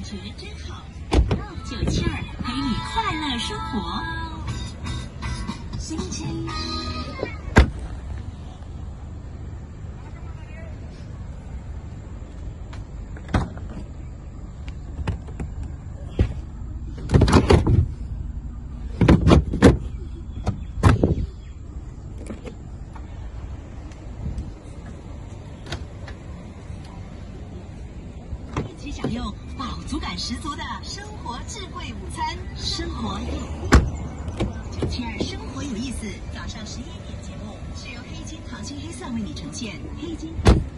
觉真好。972陪你快乐生活。心情。一起享用饱足感十足的生活智慧午餐，生活有972生活有意思，早上11点节目是由黑金糖心黑蒜为你呈现，黑金。